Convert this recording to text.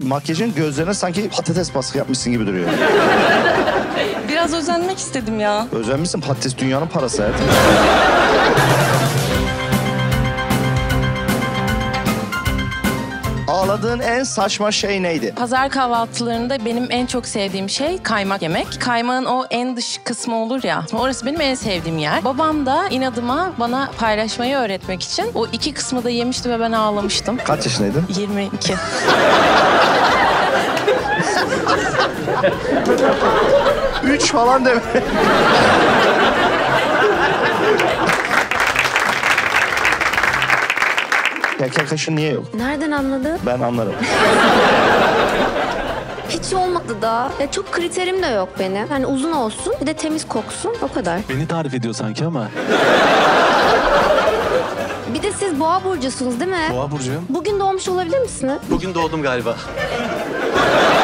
Makyajın gözlerine sanki patates baskı yapmışsın gibi duruyor. Biraz özenmek istedim ya. Özenmişsin, patates dünyanın parası hayatım. Ağladığın en saçma şey neydi? Pazar kahvaltılarında benim en çok sevdiğim şey kaymak yemek. Kaymağın o en dış kısmı olur ya. Orası benim en sevdiğim yer. Babam da inadıma bana paylaşmayı öğretmek için o iki kısmı da yemişti ve ben ağlamıştım. Kaç yaşındaydın? 22. Üç falan deme. Erkek kaşın niye yok? Nereden anladın? Ben anlarım. Hiç olmadı da. Ya çok kriterim de yok benim. Yani uzun olsun, bir de temiz koksun. O kadar. Beni tarif ediyor sanki ama. Bir de siz boğa burcusunuz değil mi? Boğa burcuyum. Bugün doğmuş olabilir misiniz? Bugün doğdum galiba.